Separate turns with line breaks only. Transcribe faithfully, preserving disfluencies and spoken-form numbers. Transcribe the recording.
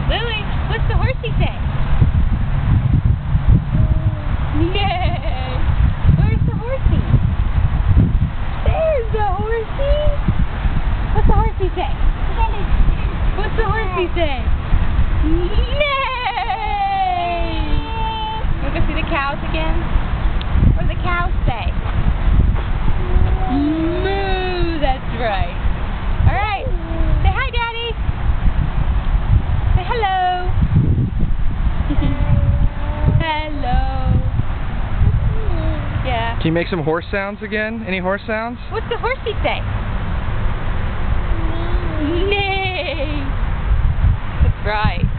Lily, what's the horsey say? Neigh. Where's the horsey? There's the horsey. What's the horsey say? What's the horsey say? Neigh. Want to go see the cows again? What do the cows say? Moo. That's right. All right. Say hi, Daddy. Say hello. Hello. Yeah.
Can you make some horse sounds again? Any horse sounds?
What's the horsey say? Neigh. That's right.